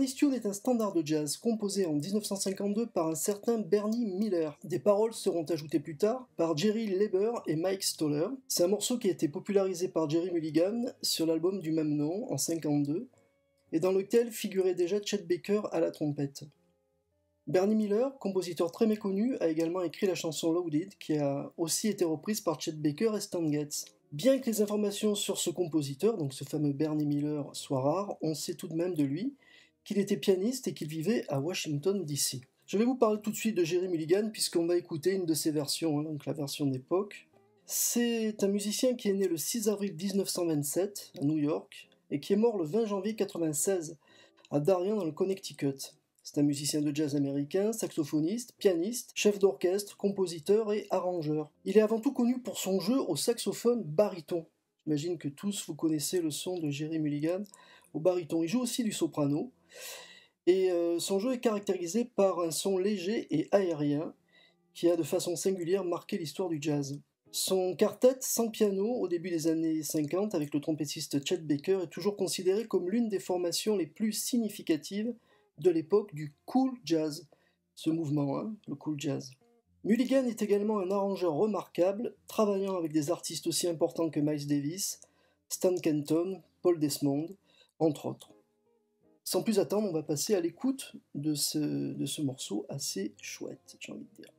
Miss Tune est un standard de jazz composé en 1952 par un certain Bernie Miller. Des paroles seront ajoutées plus tard par Jerry Leiber et Mike Stoller. C'est un morceau qui a été popularisé par Jerry Mulligan sur l'album du même nom en 1952 et dans lequel figurait déjà Chet Baker à la trompette. Bernie Miller, compositeur très méconnu, a également écrit la chanson Loaded qui a aussi été reprise par Chet Baker et Stan Getz. Bien que les informations sur ce compositeur, donc ce fameux Bernie Miller, soient rares, on sait tout de même de lui qu'il était pianiste et qu'il vivait à Washington DC. Je vais vous parler tout de suite de Jerry Mulligan puisqu'on va écouter une de ses versions, donc la version d'époque. C'est un musicien qui est né le 6 avril 1927 à New York et qui est mort le 20 janvier 1996 à Darien dans le Connecticut. C'est un musicien de jazz américain, saxophoniste, pianiste, chef d'orchestre, compositeur et arrangeur. Il est avant tout connu pour son jeu au saxophone baryton. J'imagine que tous vous connaissez le son de Jerry Mulligan au baryton. Il joue aussi du soprano. Et son jeu est caractérisé par un son léger et aérien qui a de façon singulière marqué l'histoire du jazz. Son quartet sans piano au début des années 50 avec le trompettiste Chet Baker est toujours considéré comme l'une des formations les plus significatives de l'époque du cool jazz, ce mouvement, le cool jazz. Mulligan est également un arrangeur remarquable, travaillant avec des artistes aussi importants que Miles Davis, Stan Kenton, Paul Desmond, entre autres. Sans plus attendre, on va passer à l'écoute de ce morceau assez chouette, j'ai envie de dire.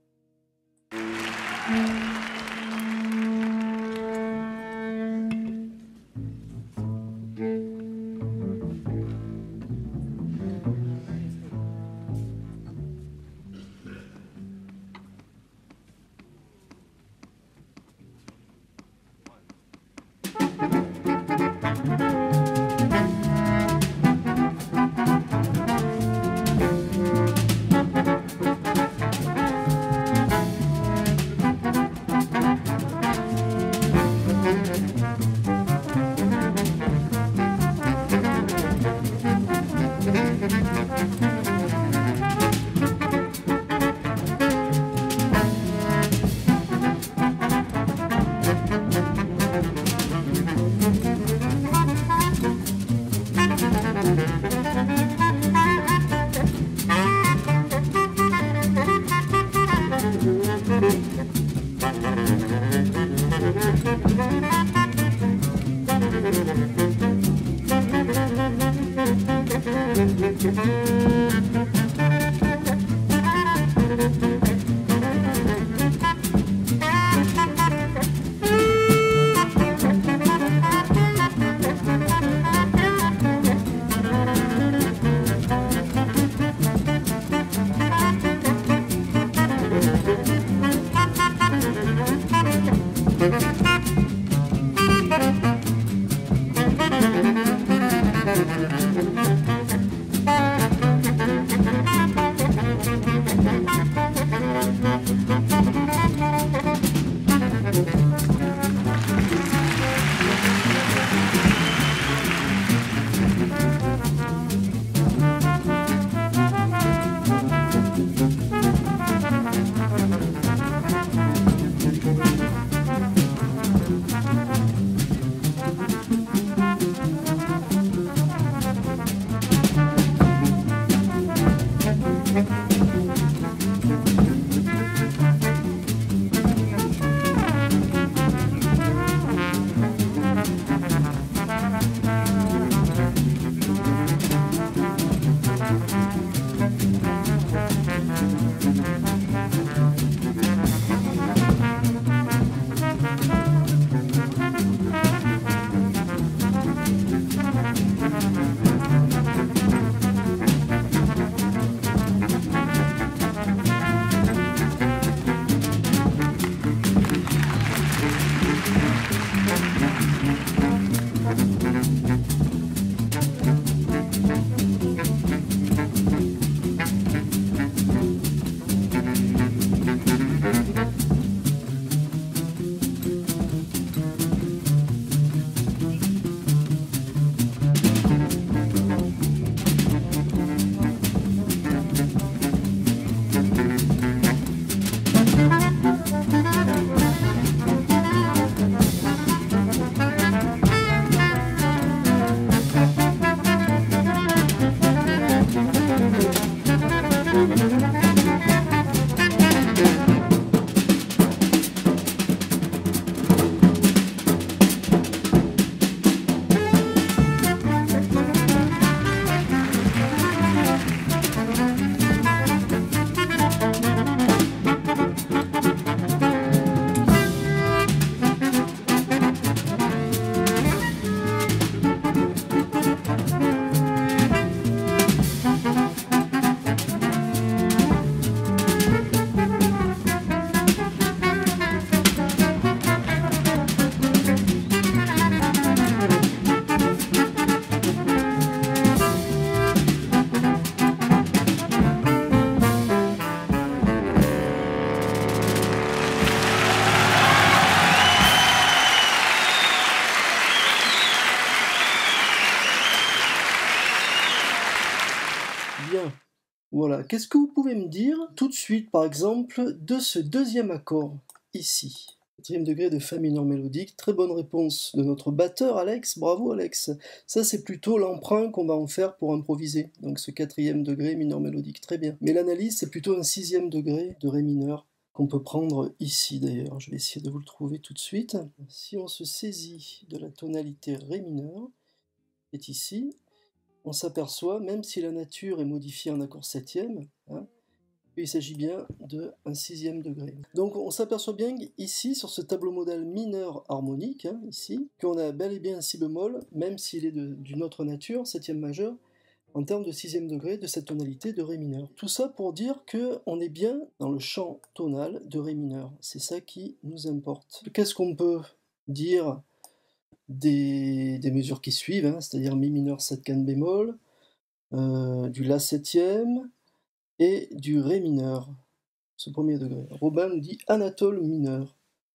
Voilà, qu'est-ce que vous pouvez me dire tout de suite, par exemple, de ce deuxième accord, ici? Quatrième degré de Fa mineur mélodique, très bonne réponse de notre batteur Alex, bravo Alex. Ça c'est plutôt l'emprunt qu'on va en faire pour improviser, donc ce quatrième degré mineur mélodique, très bien. Mais l'analyse c'est plutôt un sixième degré de Ré mineur, qu'on peut prendre ici d'ailleurs, je vais essayer de vous le trouver tout de suite. Si on se saisit de la tonalité Ré mineur, qui est ici, on s'aperçoit, même si la nature est modifiée en accord septième, hein, il s'agit bien d'un sixième degré. Donc on s'aperçoit bien ici, sur ce tableau modal mineur harmonique, hein, ici, qu'on a bel et bien un si bémol, même s'il est d'une autre nature, septième majeur, en termes de sixième degré de cette tonalité de Ré mineur. Tout ça pour dire qu'on est bien dans le champ tonal de Ré mineur. C'est ça qui nous importe. Qu'est-ce qu'on peut dire des mesures qui suivent, hein, c'est-à-dire Mi mineur 7 quinte bémol, du La septième, et du Ré mineur, ce premier degré. Robin nous dit Anatole mineur.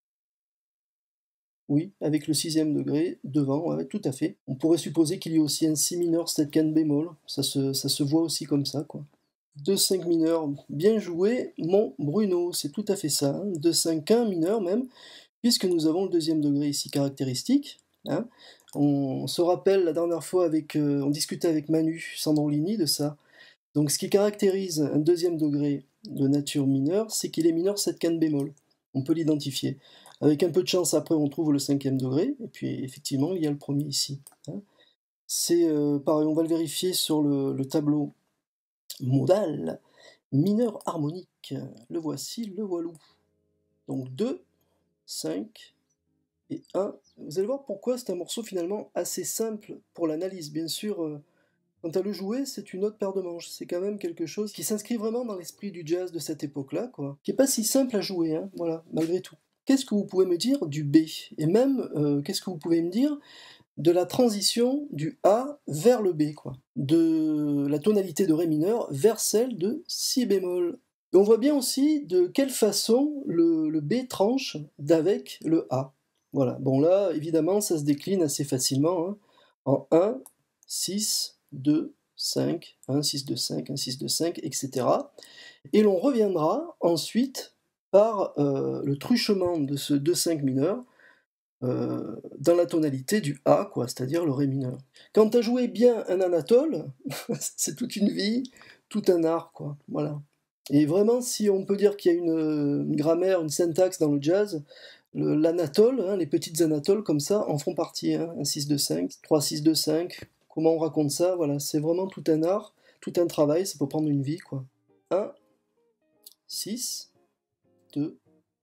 Oui, avec le sixième degré devant, ouais, tout à fait. On pourrait supposer qu'il y ait aussi un Si mineur 7 quinte bémol, ça se voit aussi comme ça, quoi. 2-5 mineur, bien joué, mon Bruno, c'est tout à fait ça, hein. 2-5-1 mineur même, puisque nous avons le deuxième degré ici caractéristique, hein. On se rappelle la dernière fois, on discutait avec Manu Sandrolini de ça. Donc ce qui caractérise un deuxième degré de nature mineure, c'est qu'il est mineur 7 quinte bémol. On peut l'identifier. Avec un peu de chance, après on trouve le cinquième degré, et puis effectivement il y a le premier ici, hein. C'est pareil, on va le vérifier sur le tableau modal mineur harmonique. Le voici, le voilou. Donc 2, 5 et 1. Vous allez voir pourquoi c'est un morceau finalement assez simple pour l'analyse. Bien sûr, quant à le jouer, c'est une autre paire de manches. C'est quand même quelque chose qui s'inscrit vraiment dans l'esprit du jazz de cette époque-là, quoi. Qui est pas si simple à jouer, hein, voilà, malgré tout. Qu'est-ce que vous pouvez me dire du B? Et même, qu'est-ce que vous pouvez me dire de la transition du A vers le B, quoi? De la tonalité de Ré mineur vers celle de Si bémol. Et on voit bien aussi de quelle façon le B tranche d'avec le A. Voilà, bon là, évidemment, ça se décline assez facilement, hein, en 1, 6, 2, 5, 1, 6, 2, 5, 1, 6, 2, 5, etc. Et l'on reviendra ensuite par le truchement de ce 2-5 mineur dans la tonalité du A, quoi, c'est-à-dire le Ré mineur. Quand tu as joué bien un Anatole, c'est toute une vie, tout un art, quoi, voilà. Et vraiment, si on peut dire qu'il y a une grammaire, une syntaxe dans le jazz, l'anatole, hein, les petites anatoles comme ça, en font partie, hein, un 6-2-5, 3-6-2-5, comment on raconte ça, voilà, c'est vraiment tout un art, tout un travail, ça peut prendre une vie, quoi. 1, 6, 2,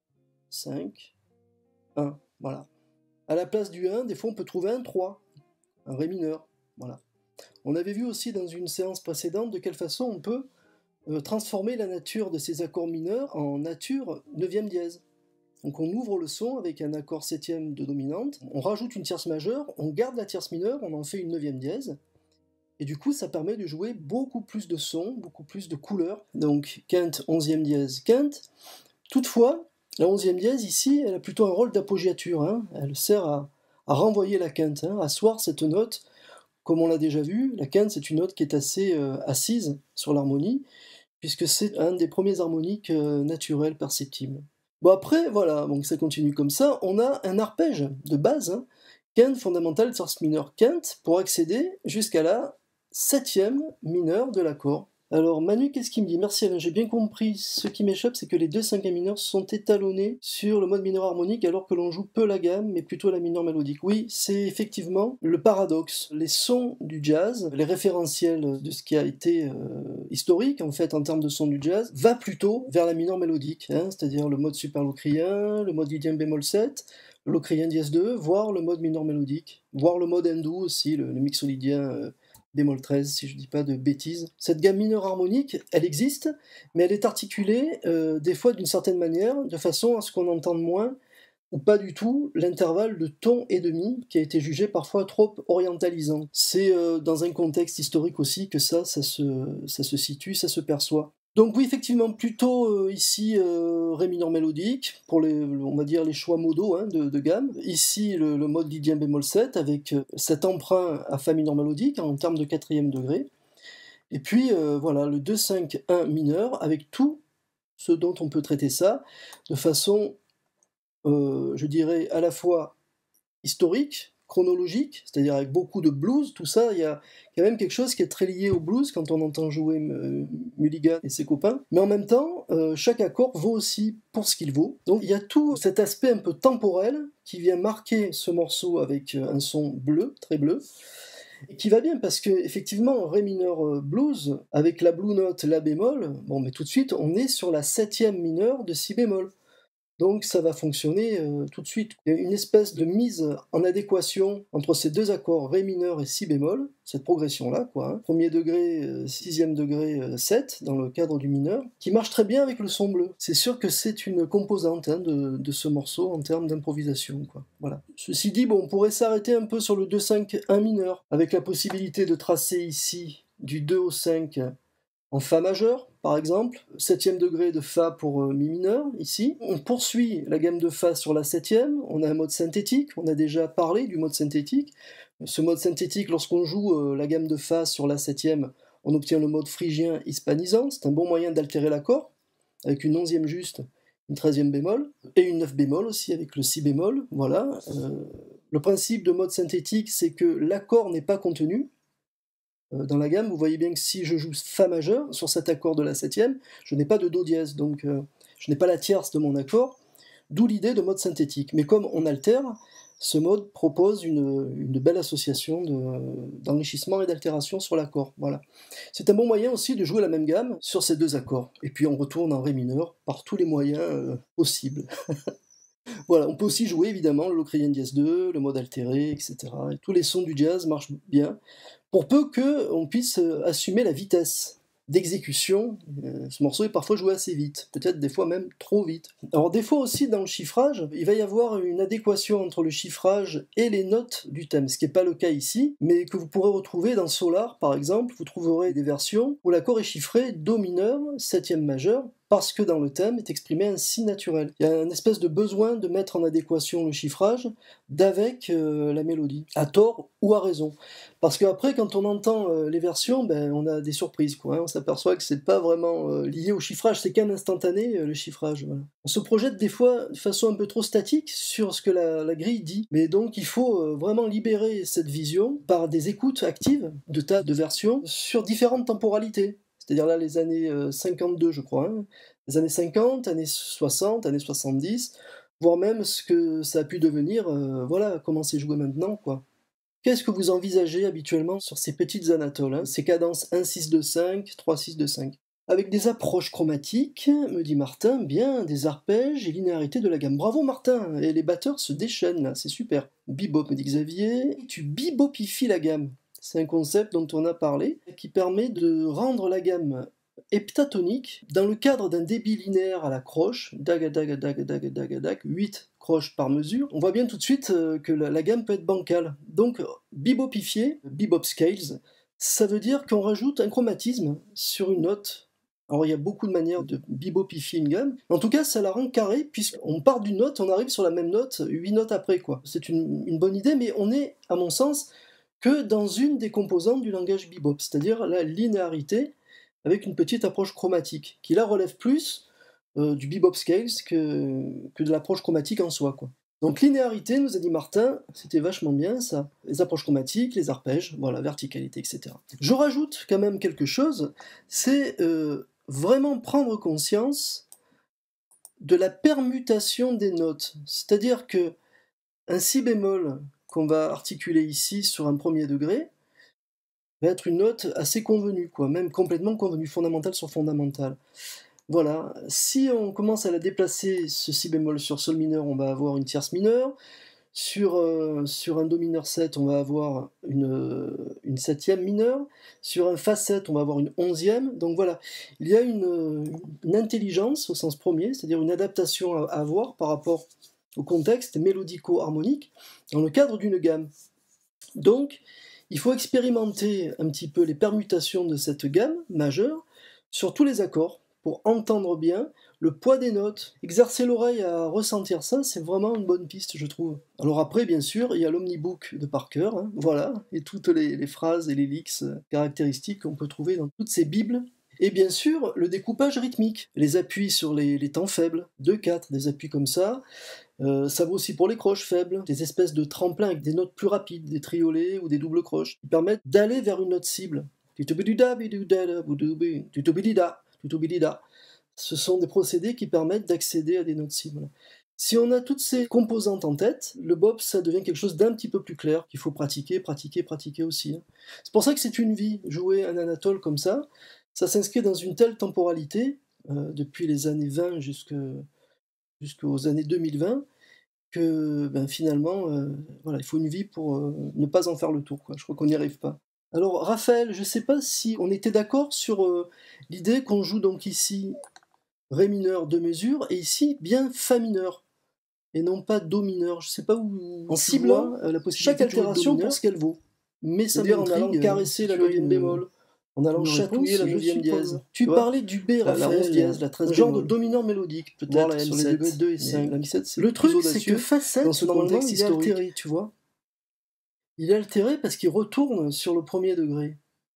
5, 1, voilà. À la place du 1, des fois on peut trouver un 3, un Ré mineur, voilà. On avait vu aussi dans une séance précédente de quelle façon on peut transformer la nature de ces accords mineurs en nature 9e dièse. Donc on ouvre le son avec un accord septième de dominante, on rajoute une tierce majeure, on garde la tierce mineure, on en fait une 9e dièse, et du coup ça permet de jouer beaucoup plus de sons, beaucoup plus de couleurs. Donc quinte, 11e dièse, quinte. Toutefois, la 11e dièse ici, elle a plutôt un rôle d'apoggiature, hein. Elle sert à renvoyer la quinte, hein, à asseoir cette note. Comme on l'a déjà vu, la quinte c'est une note qui est assez assise sur l'harmonie, puisque c'est un des premiers harmoniques naturels perceptibles. Bon après, voilà, donc ça continue comme ça, on a un arpège de base, hein, quinte fondamentale tierce mineure quinte, pour accéder jusqu'à la 7e mineure de l'accord. Alors Manu, qu'est-ce qu'il me dit? Merci Alain, j'ai bien compris. Ce qui m'échappe, c'est que les deux cinquièmes mineurs sont étalonnés sur le mode mineur harmonique alors que l'on joue peu la gamme, mais plutôt la mineure mélodique. Oui, c'est effectivement le paradoxe. Les sons du jazz, les référentiels de ce qui a été historique en fait en termes de sons du jazz, va plutôt vers la mineure mélodique, hein, c'est-à-dire le mode super locrien, le mode lydien bémol 7, le locrien dièse 2, voire le mode mineur mélodique, voire le mode hindou aussi, le mixolydien bémol 13, si je dis pas de bêtises. Cette gamme mineure harmonique, elle existe, mais elle est articulée des fois d'une certaine manière, de façon à ce qu'on entende moins, ou pas du tout, l'intervalle de ton et demi, qui a été jugé parfois trop orientalisant. C'est dans un contexte historique aussi que ça se situe, ça se perçoit. Donc oui, effectivement, plutôt ici Ré mineur mélodique, pour on va dire les choix modaux, hein, de gamme. Ici, le mode lydien bémol 7, avec cet emprunt à Fa mineur mélodique, en termes de quatrième degré. Et puis voilà, le 2-5-1 mineur, avec tout ce dont on peut traiter ça, de façon, je dirais, à la fois historique, chronologique, c'est-à-dire avec beaucoup de blues, tout ça, il y a quand même quelque chose qui est très lié au blues quand on entend jouer Mulligan et ses copains, mais en même temps, chaque accord vaut aussi pour ce qu'il vaut. Donc il y a tout cet aspect un peu temporel qui vient marquer ce morceau avec un son bleu, très bleu, et qui va bien parce que effectivement Ré mineur blues avec la blue note la bémol, bon mais tout de suite on est sur la septième mineure de si bémol. Donc ça va fonctionner tout de suite. Il y a une espèce de mise en adéquation entre ces deux accords Ré mineur et Si bémol, cette progression-là, quoi. Hein. Premier degré, sixième degré, 7, dans le cadre du mineur, qui marche très bien avec le son bleu. C'est sûr que c'est une composante hein, de ce morceau en termes d'improvisation, quoi. Voilà. Ceci dit, bon, on pourrait s'arrêter un peu sur le 2-5-1 mineur, avec la possibilité de tracer ici du 2 au 5 en Fa majeur, par exemple, septième degré de Fa pour Mi mineur, ici. On poursuit la gamme de Fa sur la septième, on a un mode synthétique, on a déjà parlé du mode synthétique. Ce mode synthétique, lorsqu'on joue la gamme de Fa sur la septième, on obtient le mode phrygien hispanisant, c'est un bon moyen d'altérer l'accord, avec une onzième juste, une treizième bémol, et une neuf bémol aussi avec le si bémol, voilà. Le principe de mode synthétique, c'est que l'accord n'est pas contenu, dans la gamme, vous voyez bien que si je joue Fa majeur sur cet accord de la septième, je n'ai pas de Do dièse, donc je n'ai pas la tierce de mon accord, d'où l'idée de mode synthétique. Mais comme on altère, ce mode propose une belle association d'enrichissement et d'altération sur l'accord. Voilà. C'est un bon moyen aussi de jouer la même gamme sur ces deux accords. Et puis on retourne en Ré mineur par tous les moyens possibles. Voilà, on peut aussi jouer évidemment le Locrien dièse 2, le mode altéré, etc. Et tous les sons du jazz marchent bien, pour peu qu'on puisse assumer la vitesse d'exécution. Ce morceau est parfois joué assez vite, peut-être des fois même trop vite. Alors des fois aussi dans le chiffrage, il va y avoir une adéquation entre le chiffrage et les notes du thème, ce qui n'est pas le cas ici, mais que vous pourrez retrouver dans Solar par exemple, vous trouverez des versions où l'accord est chiffré Do mineur, septième majeur, parce que dans le thème est exprimé un si naturel. Il y a une espèce de besoin de mettre en adéquation le chiffrage d'avec la mélodie, à tort ou à raison. Parce qu'après, quand on entend les versions, ben, on a des surprises, quoi, hein. On s'aperçoit que c'est pas vraiment lié au chiffrage, c'est qu'un instantané, le chiffrage. Voilà. On se projette des fois de façon un peu trop statique sur ce que la grille dit, mais donc il faut vraiment libérer cette vision par des écoutes actives de tas de versions sur différentes temporalités. C'est-à-dire là, les années 52, je crois, hein. Les années 50, années 60, années 70, voire même ce que ça a pu devenir, voilà, comment c'est joué maintenant, quoi. Qu'est-ce que vous envisagez habituellement sur ces petites anatoles, hein, ces cadences 1-6-2-5, 3-6-2-5? Avec des approches chromatiques, me dit Martin, bien, des arpèges et linéarité de la gamme. Bravo Martin, et les batteurs se déchaînent là, c'est super. Bebop, me dit Xavier, tu bebopifies la gamme. C'est un concept dont on a parlé, qui permet de rendre la gamme heptatonique dans le cadre d'un débit linéaire à la croche, dag, dag, dag, dag, dag, dag, 8 croches par mesure. On voit bien tout de suite que la gamme peut être bancale. Donc, bebopifier, bebop scales, ça veut dire qu'on rajoute un chromatisme sur une note. Alors il y a beaucoup de manières de bebopifier une gamme. En tout cas, ça la rend carrée, puisqu'on part d'une note, on arrive sur la même note 8 notes après, quoi. C'est une bonne idée, mais on est, à mon sens, que dans une des composantes du langage bebop, c'est-à-dire la linéarité, avec une petite approche chromatique, qui là relève plus du bebop scales que de l'approche chromatique en soi, quoi. Donc linéarité, nous a dit Martin, c'était vachement bien ça, les approches chromatiques, les arpèges, voilà, verticalité, etc. Je rajoute quand même quelque chose, c'est vraiment prendre conscience de la permutation des notes, c'est-à-dire que un si bémol qu'on va articuler ici sur un premier degré va être une note assez convenue, quoi, même complètement convenue, fondamentale sur fondamentale. Voilà, si on commence à la déplacer, ce si bémol sur sol mineur, on va avoir une tierce mineure. Sur un do mineur 7, on va avoir une septième mineure. Sur un fa 7, on va avoir une onzième. Donc voilà, il y a une intelligence au sens premier, c'est-à-dire une adaptation à avoir par rapport au contexte mélodico-harmonique dans le cadre d'une gamme. Donc, il faut expérimenter un petit peu les permutations de cette gamme majeure sur tous les accords, pour entendre bien le poids des notes. Exercer l'oreille à ressentir ça, c'est vraiment une bonne piste, je trouve. Alors après, bien sûr, il y a l'omnibook de Parker, hein, voilà, et toutes les phrases et les licks caractéristiques qu'on peut trouver dans toutes ces bibles. Et bien sûr, le découpage rythmique, les appuis sur les temps faibles, 2-4, des appuis comme ça. Ça vaut aussi pour les croches faibles, des espèces de tremplins avec des notes plus rapides, des triolets ou des doubles croches, qui permettent d'aller vers une note cible. Ce sont des procédés qui permettent d'accéder à des notes cibles. Si on a toutes ces composantes en tête, le bop, ça devient quelque chose d'un petit peu plus clair, qu'il faut pratiquer, pratiquer, pratiquer aussi. C'est pour ça que c'est une vie, jouer un Anatole comme ça. Ça s'inscrit dans une telle temporalité, depuis les années 20 jusqu'aux années 2020, que finalement, voilà, il faut une vie pour ne pas en faire le tour, quoi. Je crois qu'on n'y arrive pas. Alors, Raphaël, je ne sais pas si on était d'accord sur l'idée qu'on joue donc ici Ré mineur 2 mesures, et ici bien Fa mineur, et non pas Do mineur. Je ne sais pas où en ciblant la possibilité chaque altération pour ce qu'elle vaut. Mais ça veut dire en allant caresser la 9e bémol, en allant chatouiller la 9e dièse. Tu parlais du B, Raphaël, la 11 dièse, la 13 bémol. Genre de do mineur mélodique, peut-être, sur les degrés 2 et 5. La mi-7, c'est le truc, c'est que Fa 7, dans ce contexte il est altéré, tu vois. Il est altéré parce qu'il retourne sur le premier degré.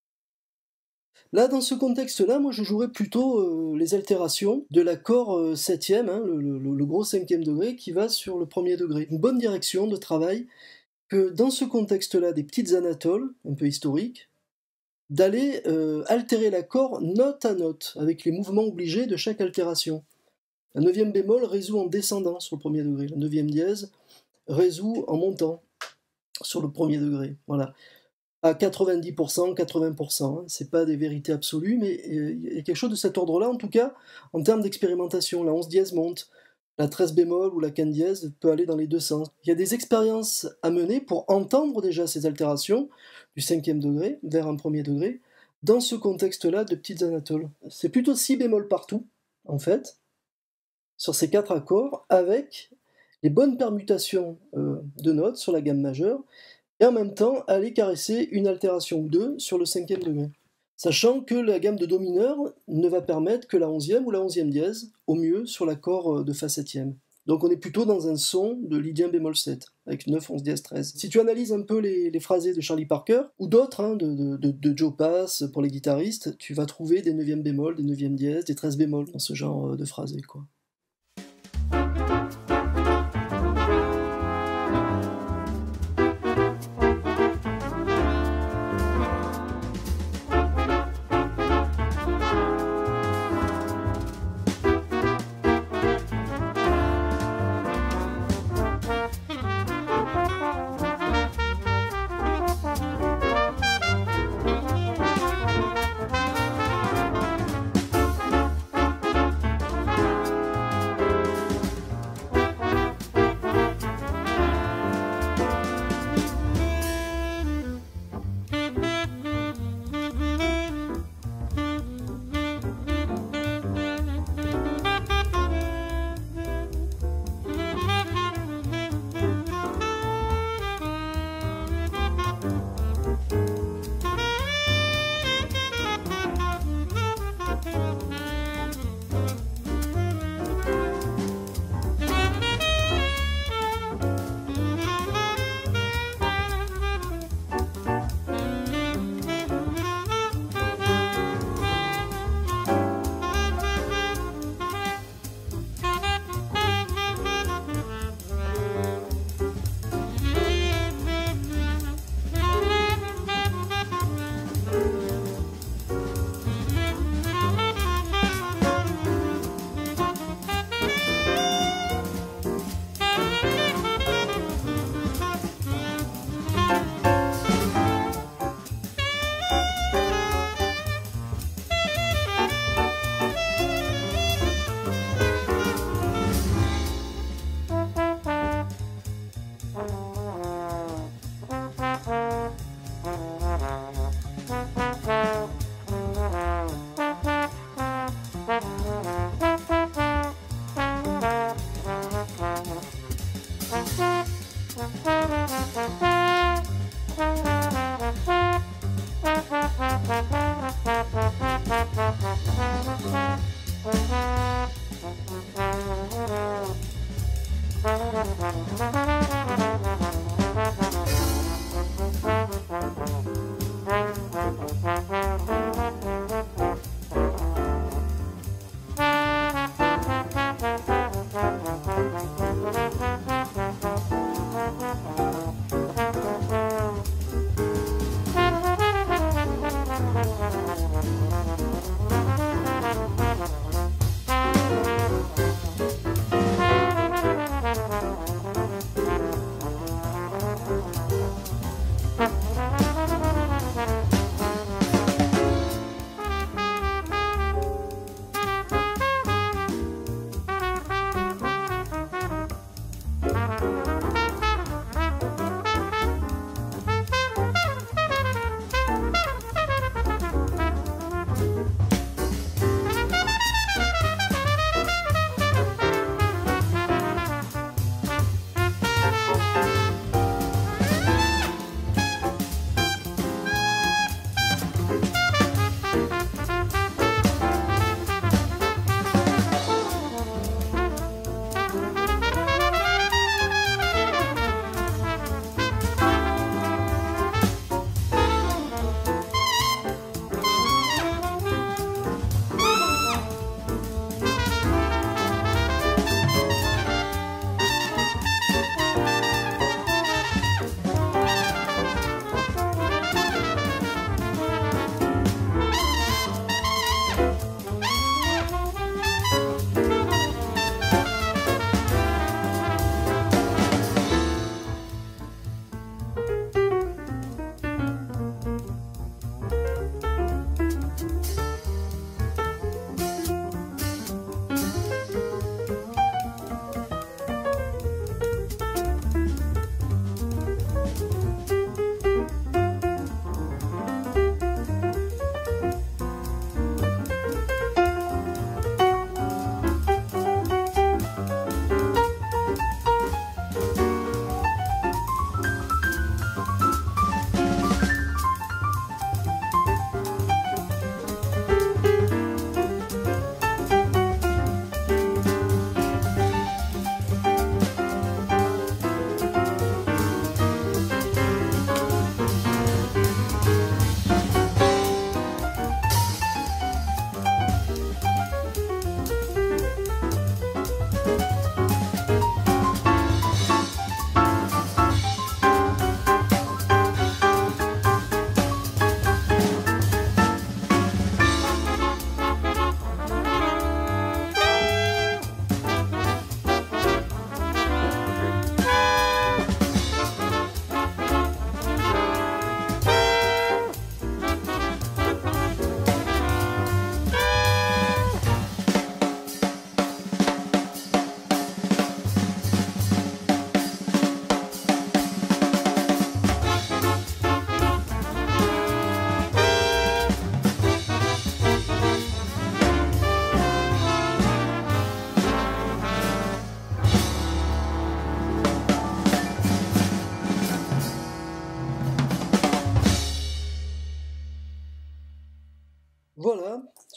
Là, dans ce contexte-là, moi je jouerais plutôt les altérations de l'accord 7e, hein, le gros 5e degré, qui va sur le premier degré. Une bonne direction de travail, que dans ce contexte-là, des petites anatoles, un peu historiques, d'aller altérer l'accord note à note, avec les mouvements obligés de chaque altération. La 9e bémol résout en descendant sur le premier degré, la 9e dièse résout en montant sur le premier degré. Voilà. À 90%, 80%, hein. C'est pas des vérités absolues, mais il y a quelque chose de cet ordre-là, en tout cas, en termes d'expérimentation. La 11 dièse monte, la 13 bémol ou la quinte dièse peut aller dans les deux sens. Il y a des expériences à mener pour entendre déjà ces altérations du 5e degré vers un premier degré, dans ce contexte-là de petites anatoles. C'est plutôt 6 bémol partout, en fait, sur ces 4 accords, avec les bonnes permutations de notes sur la gamme majeure, et en même temps aller caresser une altération ou deux sur le 5e degré. Sachant que la gamme de do mineur ne va permettre que la 11e ou la 11e dièse, au mieux sur l'accord de Fa 7e. Donc on est plutôt dans un son de lydien bémol 7, avec 9, 11 dièse 13. Si tu analyses un peu les phrasés de Charlie Parker, ou d'autres, hein, de Joe Pass pour les guitaristes, tu vas trouver des 9e bémol, des 9e dièse, des 13 bémol dans ce genre de phrasés, quoi.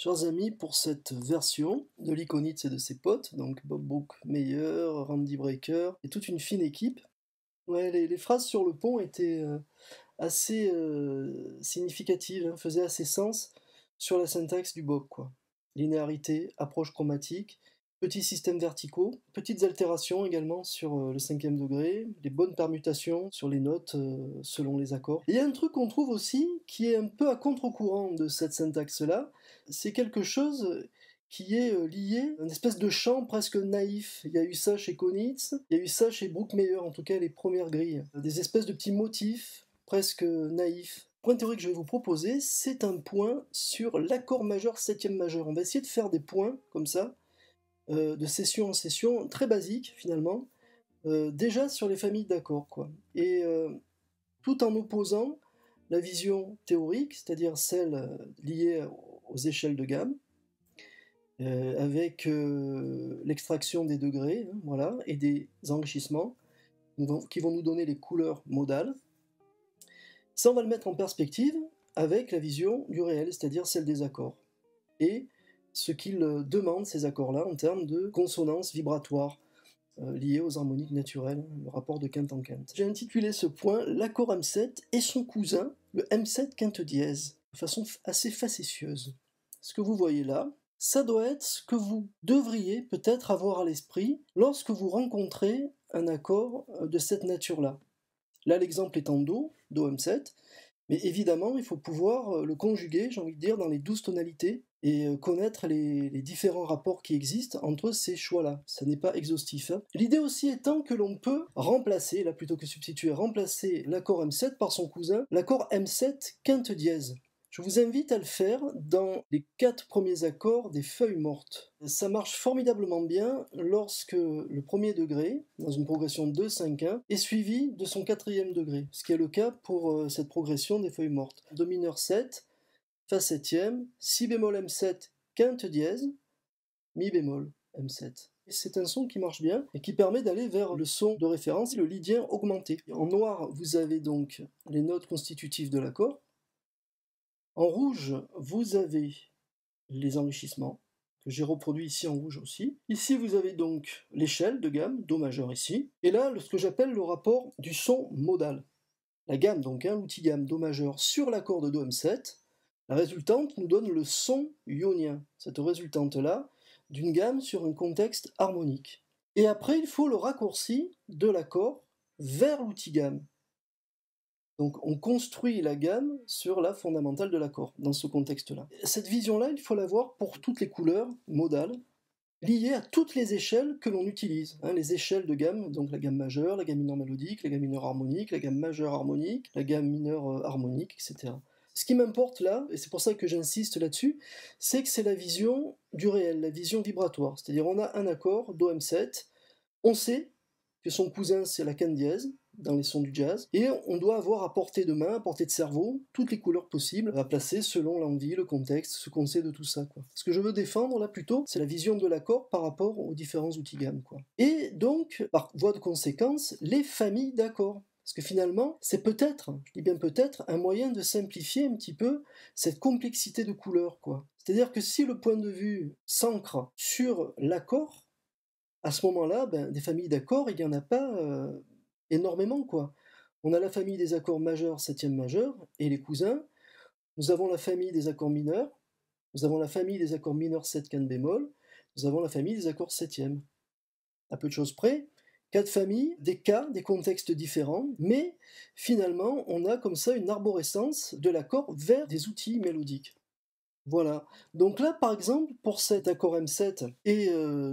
chers amis, pour cette version de l'Iconitz et de ses potes, donc Bob Brookmeyer, Randy Brecker, et toute une fine équipe. Ouais, les phrases sur le pont étaient assez significatives, hein, faisaient assez sens sur la syntaxe du Bob, quoi. Linéarité, approche chromatique, petits systèmes verticaux, petites altérations également sur le cinquième degré, les bonnes permutations sur les notes selon les accords. Et il y a un truc qu'on trouve aussi qui est un peu à contre-courant de cette syntaxe-là, c'est quelque chose qui est lié à une espèce de chant presque naïf. Il y a eu ça chez Konitz, il y a eu ça chez Brookmeyer, en tout cas les premières grilles. Des espèces de petits motifs presque naïfs. Le point théorique que je vais vous proposer, c'est un point sur l'accord majeur septième majeur. On va essayer de faire des points comme ça, de session en session, très basiques finalement, déjà sur les familles d'accords, quoi. Et tout en opposant la vision théorique, c'est-à-dire celle liée aux échelles de gamme, avec l'extraction des degrés, hein, voilà, et des enrichissements qui vont nous donner les couleurs modales. Ça, on va le mettre en perspective avec la vision du réel, c'est-à-dire celle des accords, et ce qu'ils demandent, ces accords-là, en termes de consonance vibratoire liée aux harmoniques naturelles, le rapport de quinte en quinte. J'ai intitulé ce point « L'accord M7 et son cousin, le M7 quinte dièse », de façon assez facétieuse. Ce que vous voyez là, ça doit être ce que vous devriez peut-être avoir à l'esprit lorsque vous rencontrez un accord de cette nature-là. Là, l'exemple est en Do, Do M7, mais évidemment, il faut pouvoir le conjuguer, j'ai envie de dire, dans les 12 tonalités et connaître les différents rapports qui existent entre ces choix-là. Ça n'est pas exhaustif, hein. L'idée aussi étant que l'on peut remplacer, là plutôt que substituer, remplacer l'accord M7 par son cousin, l'accord M7 quinte dièse. Je vous invite à le faire dans les 4 premiers accords des feuilles mortes. Ça marche formidablement bien lorsque le premier degré, dans une progression 2-5-1, est suivi de son quatrième degré, ce qui est le cas pour cette progression des feuilles mortes. Do mineur 7, Fa septième, Si bémol M7, quinte dièse, Mi bémol M7. C'est un son qui marche bien et qui permet d'aller vers le son de référence, le lydien augmenté. En noir, vous avez donc les notes constitutives de l'accord. En rouge, vous avez les enrichissements, que j'ai reproduits ici en rouge aussi. Ici, vous avez donc l'échelle de gamme, Do majeur ici. Et là, ce que j'appelle le rapport du son modal. La gamme, donc, hein, l'outil gamme Do majeur sur l'accord de Do M7. La résultante nous donne le son ionien, cette résultante-là, d'une gamme sur un contexte harmonique. Et après, il faut le raccourci de l'accord vers l'outil gamme. Donc on construit la gamme sur la fondamentale de l'accord, dans ce contexte-là. Cette vision-là, il faut l'avoir pour toutes les couleurs modales, liées à toutes les échelles que l'on utilise. Hein, les échelles de gamme, donc la gamme majeure, la gamme mineure mélodique, la gamme mineure harmonique, la gamme majeure harmonique, la gamme mineure harmonique, etc. Ce qui m'importe là, et c'est pour ça que j'insiste là-dessus, c'est que c'est la vision du réel, la vision vibratoire. C'est-à-dire on a un accord, Do M7, on sait que son cousin c'est la quinte dièse, dans les sons du jazz, et on doit avoir à portée de main, à portée de cerveau, toutes les couleurs possibles à placer selon l'envie, le contexte, ce qu'on sait de tout ça, quoi. Ce que je veux défendre là plutôt, c'est la vision de l'accord par rapport aux différents outils gamme, quoi. Et donc, par voie de conséquence, les familles d'accords. Parce que finalement, c'est peut-être, je dis bien peut-être, un moyen de simplifier un petit peu cette complexité de couleurs, quoi. C'est-à-dire que si le point de vue s'ancre sur l'accord, à ce moment-là, ben, des familles d'accords, il n'y en a pas énormément, quoi. On a la famille des accords majeurs, septième majeur, et les cousins. Nous avons la famille des accords mineurs. Nous avons la famille des accords mineurs 7 quinte bémol. Nous avons la famille des accords septième. À peu de choses près, 4 familles, des cas, des contextes différents, mais finalement, on a comme ça une arborescence de l'accord vers des outils mélodiques. Voilà. Donc là, par exemple, pour cet accord M7 et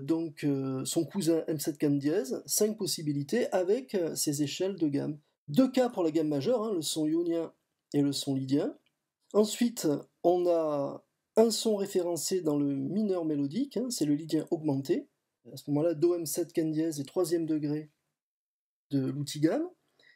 son cousin M7 quinte dièse, 5 possibilités avec ces échelles de gamme. 2 cas pour la gamme majeure, hein, le son ionien et le son lydien. Ensuite, on a un son référencé dans le mineur mélodique, hein, c'est le lydien augmenté. À ce moment-là, Do M7 quinte dièse est 3e degré de l'outil gamme.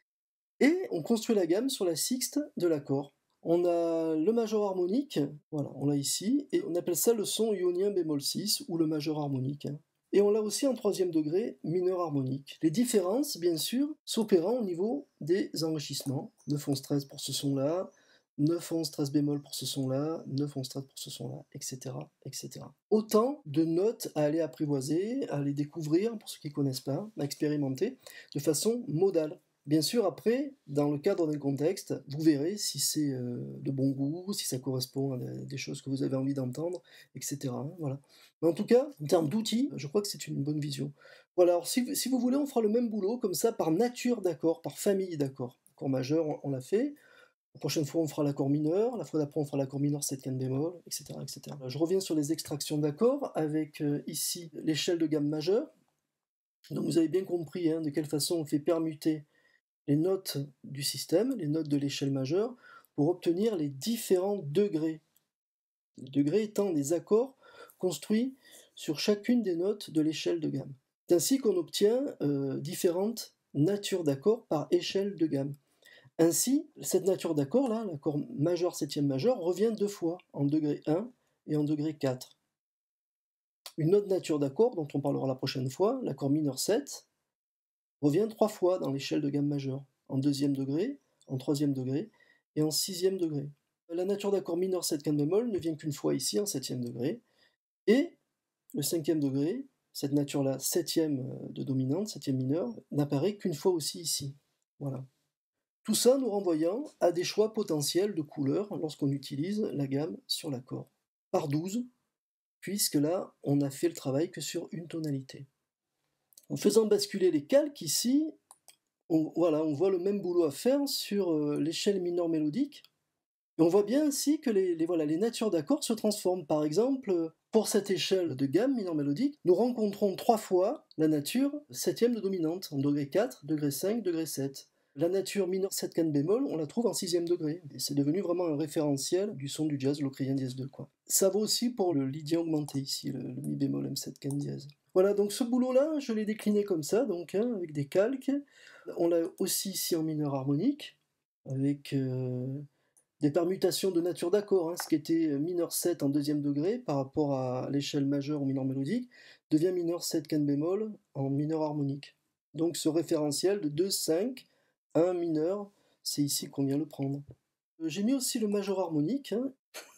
Et on construit la gamme sur la sixte de l'accord. On a le majeur harmonique, voilà, on l'a ici, et on appelle ça le son ionien bémol 6, ou le majeur harmonique. Hein. Et on l'a aussi en 3e degré, mineur harmonique. Les différences, bien sûr, s'opérant au niveau des enrichissements. 9-11-13 pour ce son-là, 9, 11, 13 bémol pour ce son-là, 9, 11, 13 pour ce son-là, etc., etc. Autant de notes à aller apprivoiser, à aller découvrir, pour ceux qui ne connaissent pas, à expérimenter, de façon modale. Bien sûr, après, dans le cadre d'un contexte, vous verrez si c'est de bon goût, si ça correspond à des choses que vous avez envie d'entendre, etc., hein, voilà. Mais en tout cas, en termes d'outils, je crois que c'est une bonne vision. Voilà, alors si vous voulez, on fera le même boulot, comme ça, par nature d'accords, par famille d'accords. Accord majeur, on l'a fait. La prochaine fois, on fera l'accord mineur, la fois d'après, on fera l'accord mineur 7 canne bémol, etc., etc. Je reviens sur les extractions d'accords avec ici l'échelle de gamme majeure. Donc vous avez bien compris hein, de quelle façon on fait permuter les notes du système, les notes de l'échelle majeure, pour obtenir les différents degrés. Les degrés étant des accords construits sur chacune des notes de l'échelle de gamme. C'est ainsi qu'on obtient différentes natures d'accords par échelle de gamme. Ainsi, cette nature d'accord-là, l'accord majeur septième majeur, revient 2 fois, en degré 1 et en degré 4. Une autre nature d'accord, dont on parlera la prochaine fois, l'accord mineur 7, revient 3 fois dans l'échelle de gamme majeure, en deuxième degré, en troisième degré et en sixième degré. La nature d'accord mineur 7 canne bémol ne vient qu'une fois ici, en septième degré, et le cinquième degré, cette nature-là, septième de dominante, septième mineure, n'apparaît qu'une fois aussi ici. Voilà. Tout ça nous renvoyant à des choix potentiels de couleurs lorsqu'on utilise la gamme sur l'accord. Par 12, puisque là, on n'a fait le travail que sur une tonalité. En faisant basculer les calques ici, on voit le même boulot à faire sur l'échelle mineure mélodique. Et on voit bien ainsi que les natures d'accords se transforment. Par exemple, pour cette échelle de gamme mineure mélodique, nous rencontrons 3 fois la nature septième de dominante, en degré 4, degré 5, degré 7. La nature mineure 7 canne bémol, on la trouve en sixième degré. Et c'est devenu vraiment un référentiel du son du jazz locrien dièse 2, quoi. Ça vaut aussi pour le lydien augmenté ici, le mi bémol M7 canne dièse. Voilà, donc ce boulot-là, je l'ai décliné comme ça, donc hein, avec des calques. On l'a aussi ici en mineur harmonique, avec des permutations de nature d'accord, hein, ce qui était mineur 7 en deuxième degré par rapport à l'échelle majeure ou mineur mélodique, devient mineur 7 canne bémol en mineur harmonique. Donc ce référentiel de 2, 5, 1 mineur, c'est ici qu'on vient le prendre. J'ai mis aussi le majeur harmonique, hein.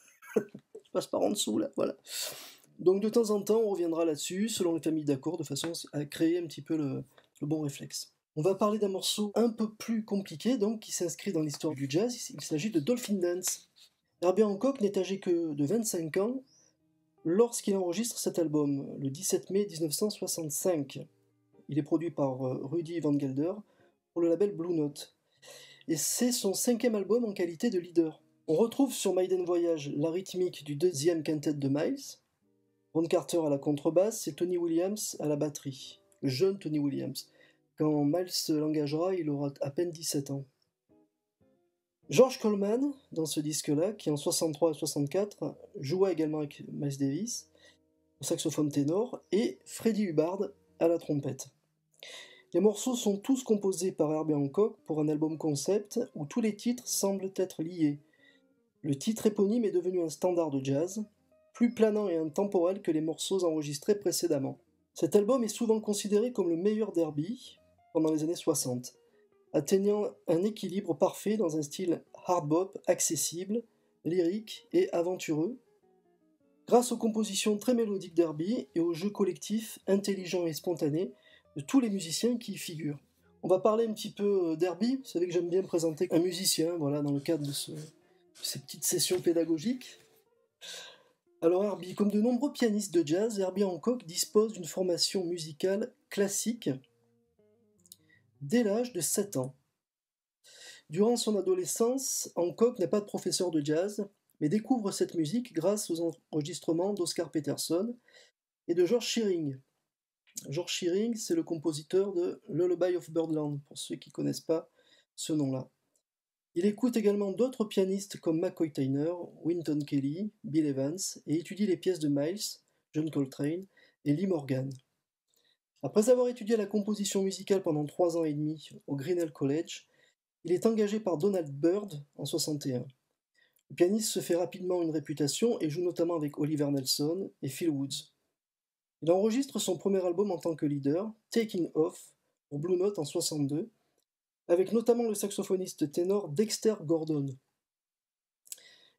Je passe par en dessous là, voilà. Donc de temps en temps, on reviendra là-dessus, selon les familles d'accords, de façon à créer un petit peu le bon réflexe. On va parler d'un morceau un peu plus compliqué, donc, qui s'inscrit dans l'histoire du jazz. Il s'agit de Dolphin Dance. Herbie Hancock n'est âgé que de 25 ans lorsqu'il enregistre cet album, le 17 mai 1965. Il est produit par Rudy Van Gelder pour le label Blue Note. Et c'est son 5e album en qualité de leader. On retrouve sur Maiden Voyage la rythmique du deuxième quintet de Miles, Ron Carter à la contrebasse et Tony Williams à la batterie, le jeune Tony Williams. Quand Miles l'engagera, il aura à peine 17 ans. George Coleman, dans ce disque-là, qui en 63 et 64 joua également avec Miles Davis, au saxophone ténor, et Freddie Hubbard à la trompette. Les morceaux sont tous composés par Herbie Hancock pour un album concept où tous les titres semblent être liés. Le titre éponyme est devenu un standard de jazz, plus planant et intemporel que les morceaux enregistrés précédemment. Cet album est souvent considéré comme le meilleur d'Herbie pendant les années 60, atteignant un équilibre parfait dans un style hard bop accessible, lyrique et aventureux, grâce aux compositions très mélodiques d'Herbie et au jeu collectif intelligent et spontané de tous les musiciens qui y figurent. On va parler un petit peu d'Herbie. Vous savez que j'aime bien présenter un musicien, voilà, dans le cadre de ces petites sessions pédagogiques. Alors Herbie, comme de nombreux pianistes de jazz, Herbie Hancock dispose d'une formation musicale classique dès l'âge de 7 ans. Durant son adolescence, Hancock n'a pas de professeur de jazz, mais découvre cette musique grâce aux enregistrements d'Oscar Peterson et de George Shearing. George Shearing, c'est le compositeur de Lullaby of Birdland, pour ceux qui ne connaissent pas ce nom-là. Il écoute également d'autres pianistes comme McCoy Tyner, Wynton Kelly, Bill Evans, et étudie les pièces de Miles, John Coltrane et Lee Morgan. Après avoir étudié la composition musicale pendant 3 ans et demi au Grinnell College, il est engagé par Donald Byrd en 61. Le pianiste se fait rapidement une réputation et joue notamment avec Oliver Nelson et Phil Woods. Il enregistre son premier album en tant que leader, Taking Off, pour Blue Note en 62, avec notamment le saxophoniste ténor Dexter Gordon.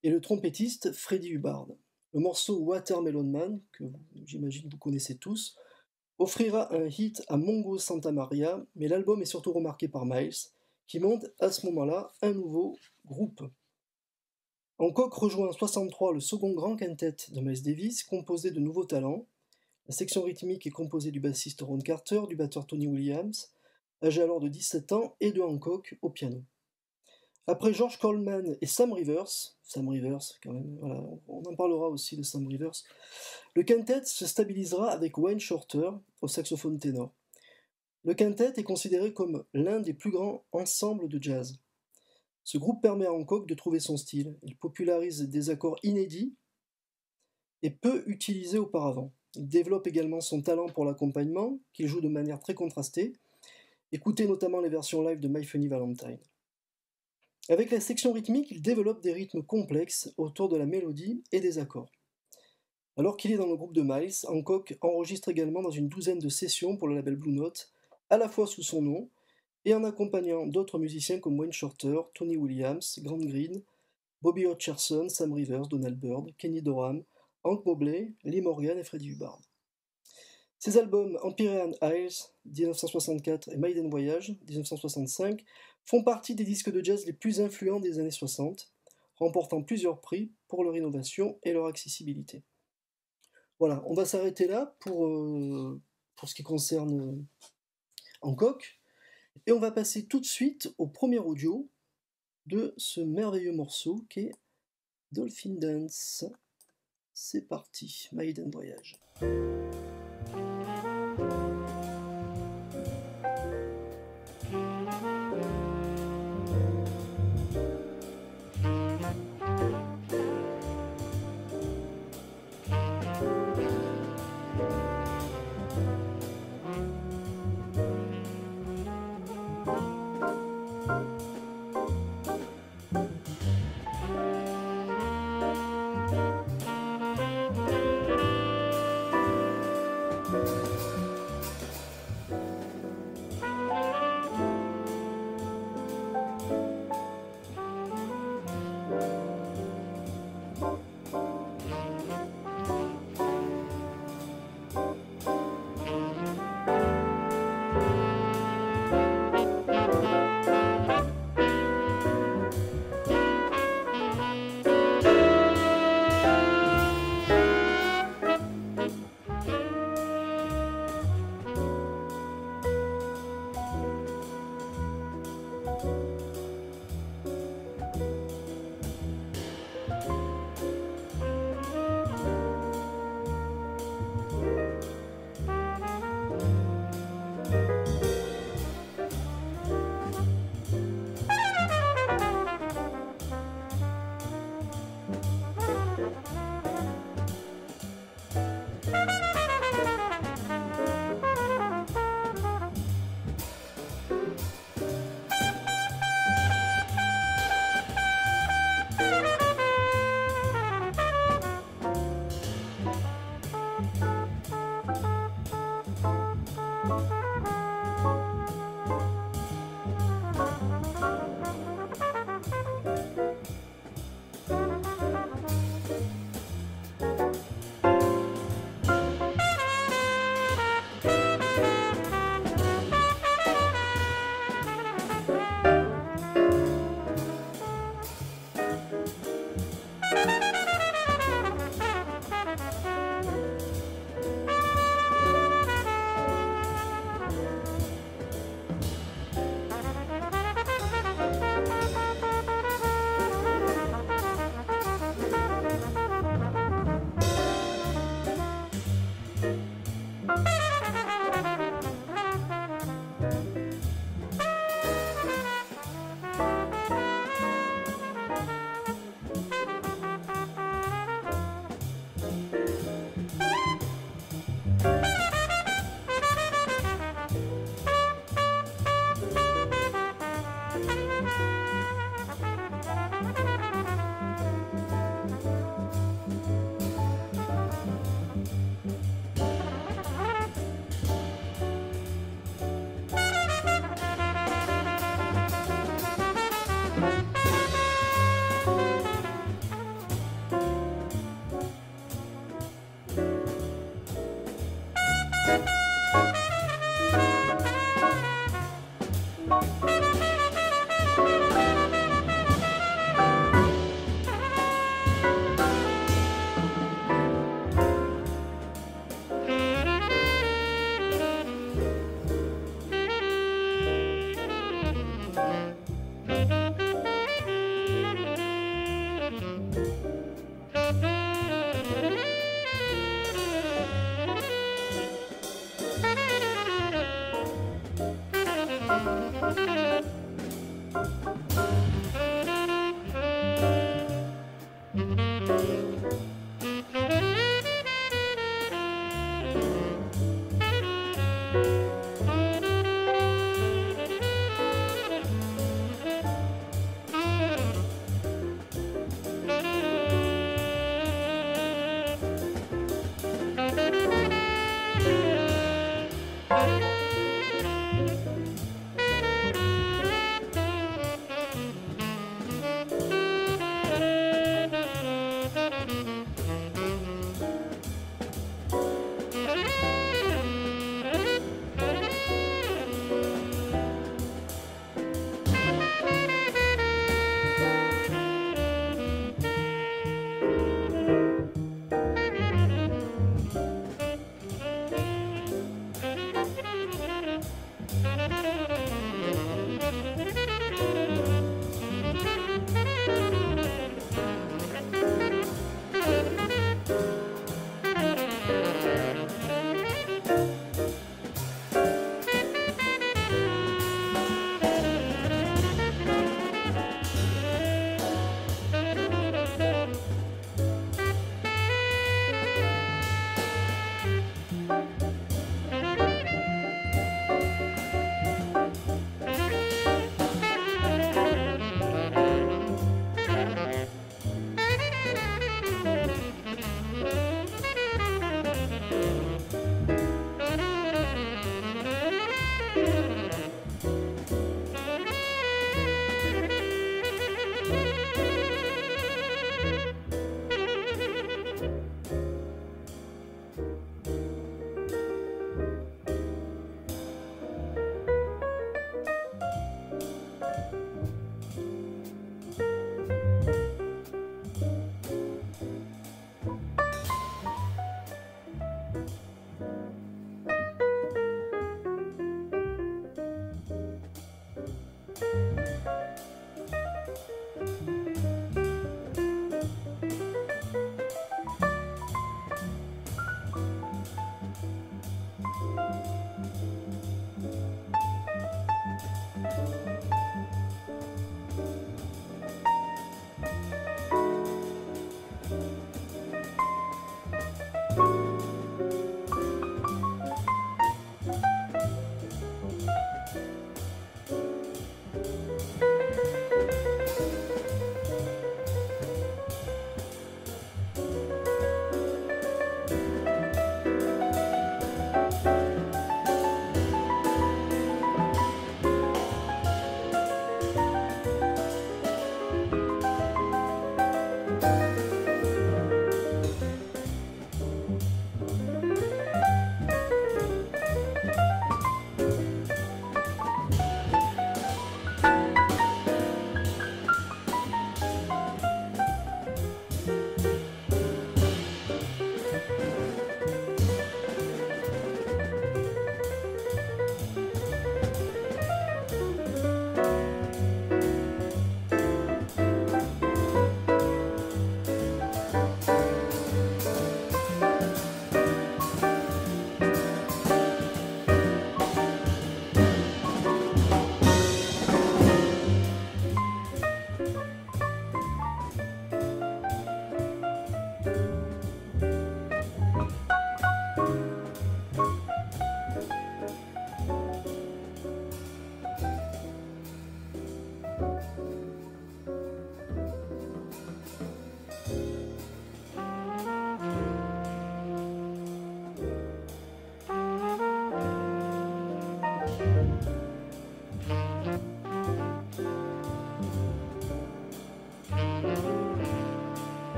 et le trompettiste Freddie Hubbard. Le morceau Watermelon Man, que j'imagine vous connaissez tous, offrira un hit à Mongo Santamaria, mais l'album est surtout remarqué par Miles, qui monte à ce moment-là un nouveau groupe. Hancock rejoint en 1963 le second grand quintet de Miles Davis, composé de nouveaux talents. La section rythmique est composée du bassiste Ron Carter, du batteur Tony Williams, âgé alors de 17 ans, et de Hancock au piano. Après George Coleman et Sam Rivers quand même, voilà, on en parlera aussi de Sam Rivers, le quintet se stabilisera avec Wayne Shorter au saxophone ténor. Le quintet est considéré comme l'un des plus grands ensembles de jazz. Ce groupe permet à Hancock de trouver son style. Il popularise des accords inédits et peu utilisés auparavant. Il développe également son talent pour l'accompagnement, qu'il joue de manière très contrastée. Écoutez notamment les versions live de My Funny Valentine. Avec la section rythmique, il développe des rythmes complexes autour de la mélodie et des accords. Alors qu'il est dans le groupe de Miles, Hancock enregistre également dans une douzaine de sessions pour le label Blue Note, à la fois sous son nom et en accompagnant d'autres musiciens comme Wayne Shorter, Tony Williams, Grant Green, Bobby Hutcherson, Sam Rivers, Donald Byrd, Kenny Dorham, Hank Mobley, Lee Morgan et Freddie Hubbard. Ces albums Empyrean Isles 1964 et Maiden Voyage 1965 font partie des disques de jazz les plus influents des années 60, remportant plusieurs prix pour leur innovation et leur accessibilité. Voilà, on va s'arrêter là pour ce qui concerne Hancock, et on va passer tout de suite au premier audio de ce merveilleux morceau qui est Dolphin Dance. C'est parti, Maiden Voyage.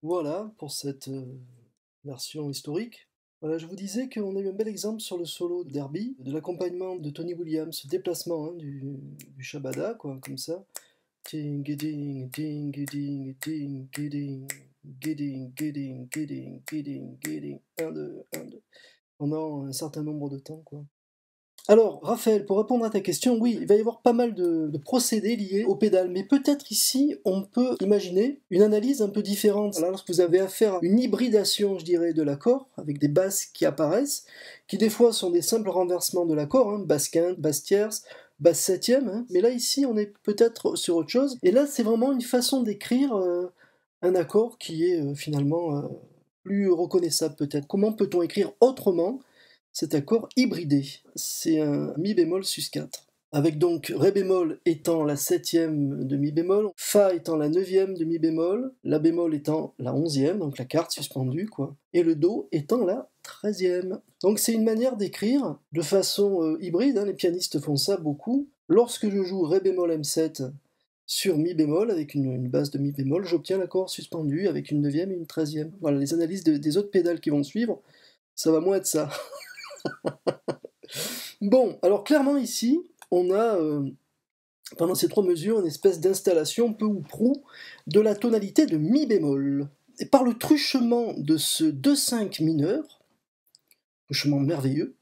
Voilà pour cette version historique. Voilà, je vous disais qu'on a eu un bel exemple sur le solo de Derby, de l'accompagnement de Tony Williams, ce déplacement hein, du Shabada, quoi, comme ça. Ding, ding, ding, ding, ding, ding, ding, ding, ding, ding, ding, 1, 2, 1, 2, pendant un certain nombre de temps, quoi. Alors, Raphaël, pour répondre à ta question, oui, il va y avoir pas mal de procédés liés au pédale, mais peut-être ici, on peut imaginer une analyse un peu différente. Alors, lorsque vous avez affaire à une hybridation, je dirais, de l'accord, avec des basses qui apparaissent, qui des fois sont des simples renversements de l'accord, hein, basse quinte, basse tierce, basse septième, hein, mais là, ici, on est peut-être sur autre chose, et là, c'est vraiment une façon d'écrire un accord qui est finalement plus reconnaissable peut-être. Comment peut-on écrire autrement cet accord hybridé? C'est un mi bémol sus4. Avec donc ré bémol étant la septième de mi bémol, fa étant la neuvième de mi bémol, la bémol étant la onzième, donc la quarte suspendue, quoi, et le do étant la treizième. Donc c'est une manière d'écrire de façon hybride, hein, les pianistes font ça beaucoup. Lorsque je joue ré bémol m7 sur mi bémol, avec une base de mi bémol, j'obtiens l'accord suspendu avec une neuvième et une treizième. Voilà, les analyses des autres pédales qui vont suivre, ça va moins être ça. Bon, alors clairement ici, on a, pendant ces trois mesures, une espèce d'installation peu ou prou de la tonalité de mi bémol. Et par le truchement de ce 2-5 mineur, truchement merveilleux,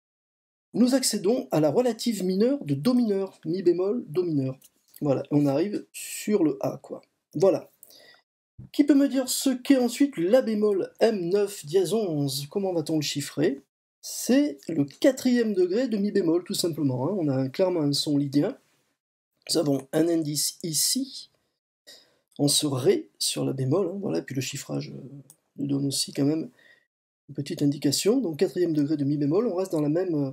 nous accédons à la relative mineure de do mineur, mi bémol, do mineur. Voilà, on arrive sur le A, quoi. Voilà. Qui peut me dire ce qu'est ensuite la bémol M9 dièse 11? Comment va-t-on le chiffrer? C'est le quatrième degré de mi bémol, tout simplement. Hein. On a clairement un son lydien. Nous avons un indice ici, en ce ré sur la bémol. Hein. Voilà, puis le chiffrage nous donne aussi quand même une petite indication. Donc quatrième degré de mi bémol, on reste dans la même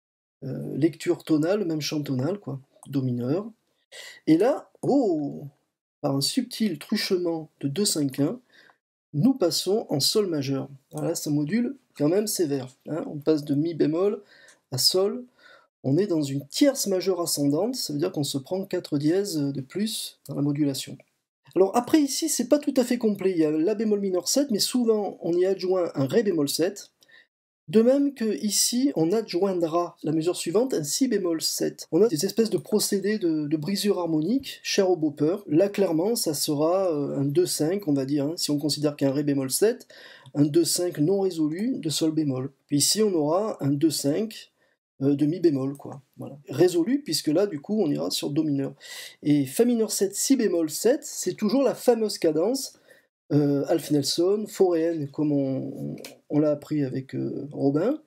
lecture tonale, le même chant tonal, quoi. Do mineur. Et là, oh, par un subtil truchement de 2-5-1, nous passons en sol majeur. Alors là, ça module quand même sévère. Hein. On passe de mi bémol à sol. On est dans une tierce majeure ascendante, ça veut dire qu'on se prend 4 dièses de plus dans la modulation. Alors après ici, c'est pas tout à fait complet. Il y a la bémol mineur 7, mais souvent on y adjoint un ré bémol 7. De même que ici, on adjoindra la mesure suivante, un si bémol 7. On a des espèces de procédés de brisure harmonique, cher au bopper. Là, clairement, ça sera un 2-5, on va dire, hein, si on considère qu'un ré bémol 7, un 2-5 non résolu de sol bémol. Puis ici, on aura un 2-5 de mi bémol, quoi. Voilà. Résolu, puisque là, du coup, on ira sur do mineur. Et fa mineur 7, si bémol 7, c'est toujours la fameuse cadence Alf Nelson, foréenne, comme on l'a appris avec Robin.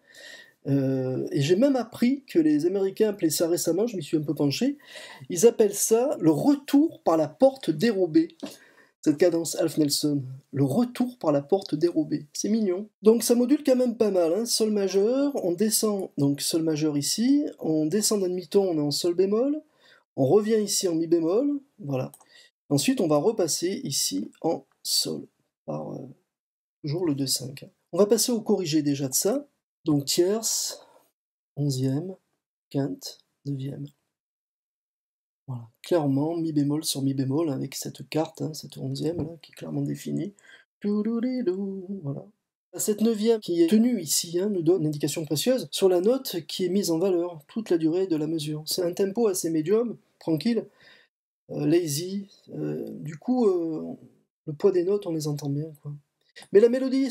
Et j'ai même appris que les Américains appelaient ça récemment, je m'y suis un peu penché, ils appellent ça le retour par la porte dérobée. Cette cadence Alf Nelson, le retour par la porte dérobée, c'est mignon. Donc ça module quand même pas mal, hein. Sol majeur, on descend, donc sol majeur ici, on descend d'un demi-ton, on est en sol bémol, on revient ici en mi bémol, voilà. Ensuite on va repasser ici en sol, par toujours le 2-5. On va passer au corrigé déjà de ça, donc tierce, onzième, quinte, neuvième. Voilà, clairement mi bémol sur mi bémol avec cette carte, hein, cette onzième là, qui est clairement définie. Voilà. Cette neuvième qui est tenue ici hein, nous donne une indication précieuse sur la note qui est mise en valeur toute la durée de la mesure. C'est un tempo assez médium, tranquille, lazy. Du coup, le poids des notes, on les entend bien, quoi. Mais la mélodie,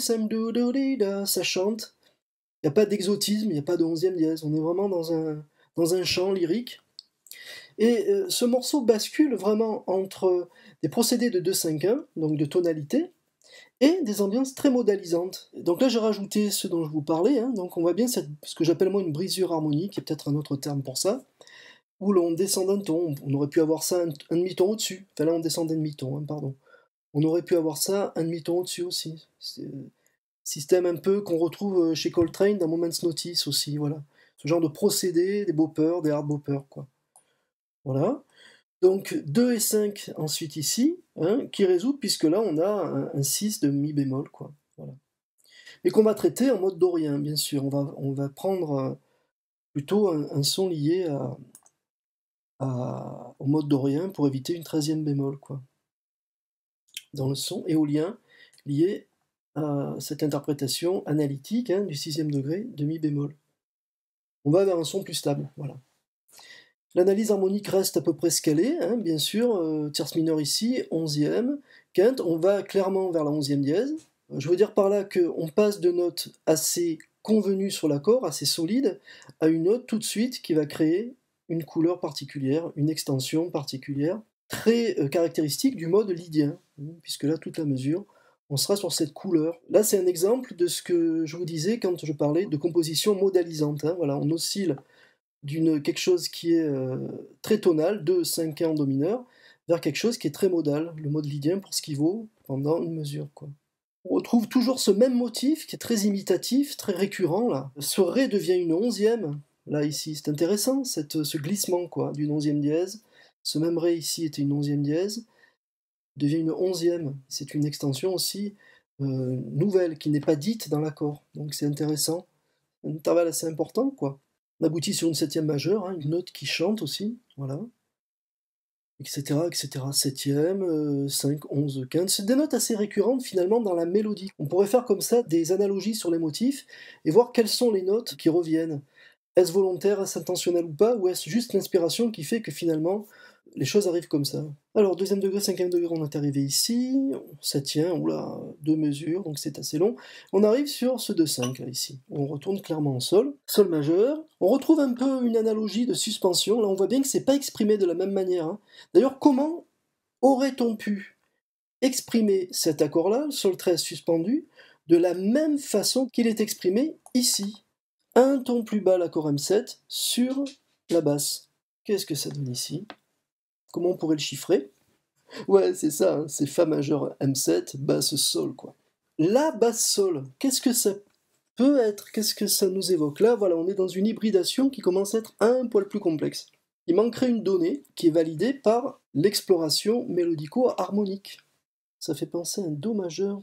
ça chante. Il n'y a pas d'exotisme, il n'y a pas de onzième dièse. On est vraiment dans un chant lyrique. Et ce morceau bascule vraiment entre des procédés de 2-5-1, donc de tonalité, et des ambiances très modalisantes. Donc là, j'ai rajouté ce dont je vous parlais, hein, donc on voit bien ce que j'appelle moi une brisure harmonique, il y a peut-être un autre terme pour ça, où l'on descend d'un ton, on aurait pu avoir ça un demi-ton au-dessus, enfin là on descend d'un demi-ton, hein, pardon. On aurait pu avoir ça un demi-ton au-dessus aussi. C'est système un peu qu'on retrouve chez Coltrane dans Moment's Notice aussi, voilà. Ce genre de procédé, des boppers, des hard boppers, quoi. Voilà. Donc 2 et 5 ensuite ici, hein, qui résout puisque là on a un 6 de mi bémol, quoi. Voilà. Et qu'on va traiter en mode dorien, bien sûr. On va prendre plutôt un son lié au mode dorien pour éviter une 13e bémol, quoi. Dans le son éolien, lié à cette interprétation analytique hein, du 6e degré de mi bémol. On va vers un son plus stable, voilà. L'analyse harmonique reste à peu près scalée, hein, bien sûr, tierce mineure ici, 11e, quinte, on va clairement vers la 11e dièse. Je veux dire par là qu'on passe de notes assez convenues sur l'accord, assez solides, à une note tout de suite qui va créer une couleur particulière, une extension particulière, très caractéristique du mode lydien, puisque là, toute la mesure, on sera sur cette couleur. Là, c'est un exemple de ce que je vous disais quand je parlais de composition modalisante. Hein. Voilà, on oscille quelque chose qui est très tonal, de 5 en do mineur, vers quelque chose qui est très modal, le mode lydien pour ce qu'il vaut pendant une mesure, quoi. On retrouve toujours ce même motif qui est très imitatif, très récurrent là. Ce Ré devient une 11e, là ici, c'est intéressant, ce glissement quoi, d'une 11e dièse. Ce même Ré ici était une 11e dièse, devient une 11e. C'est une extension aussi nouvelle, qui n'est pas dite dans l'accord. Donc c'est intéressant, un intervalle assez important quoi. On aboutit sur une 7e majeure, hein, une note qui chante aussi, voilà, etc., etc. 7e, 5, 11, 15. C'est des notes assez récurrentes finalement dans la mélodie. On pourrait faire comme ça des analogies sur les motifs et voir quelles sont les notes qui reviennent. Est-ce volontaire, est-ce intentionnel ou pas, ou est-ce juste l'inspiration qui fait que finalement les choses arrivent comme ça. Alors, 2e degré, 5e degré, on est arrivé ici, ça tient, oula, 2 mesures, donc c'est assez long. On arrive sur ce 2-5, là, ici. On retourne clairement en sol, sol majeur. On retrouve un peu une analogie de suspension, là on voit bien que c'est pas exprimé de la même manière. Hein. D'ailleurs, comment aurait-on pu exprimer cet accord-là, le sol 13 suspendu, de la même façon qu'il est exprimé ici? Un ton plus bas, l'accord M7, sur la basse. Qu'est-ce que ça donne ici? Comment on pourrait le chiffrer? Ouais, c'est ça, hein, c'est Fa majeur M7, basse Sol, quoi. La basse Sol, qu'est-ce que ça peut être? Qu'est-ce que ça nous évoque? Là, voilà, on est dans une hybridation qui commence à être un poil plus complexe. Il manquerait une donnée qui est validée par l'exploration mélodico-harmonique. Ça fait penser à un Do majeur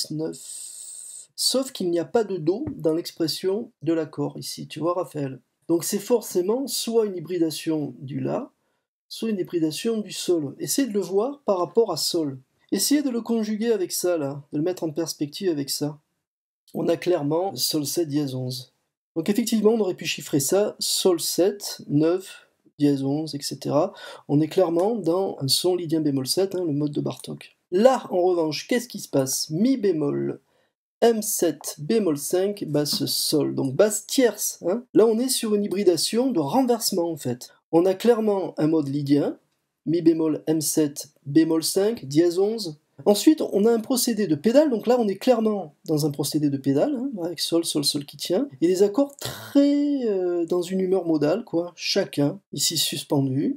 6-9. Sauf qu'il n'y a pas de Do dans l'expression de l'accord ici, tu vois, Raphaël. Donc c'est forcément soit une hybridation du La, soit une hybridation du Sol. Essayez de le voir par rapport à Sol. Essayez de le conjuguer avec ça, là, de le mettre en perspective avec ça. On a clairement Sol 7 dièse 11. Donc effectivement, on aurait pu chiffrer ça, Sol 7, 9, dièse 11, etc. On est clairement dans un son lydien bémol 7, hein, le mode de Bartók. Là, en revanche, qu'est-ce qui se passe? Mi bémol, M7, bémol 5, basse Sol, donc basse tierce. Hein. Là, on est sur une hybridation de renversement, en fait. On a clairement un mode lydien, mi bémol M7, bémol 5, dièse 11. Ensuite, on a un procédé de pédale, donc là on est clairement dans un procédé de pédale, hein, avec sol, sol, sol qui tient, et des accords très dans une humeur modale, quoi, chacun, ici suspendu,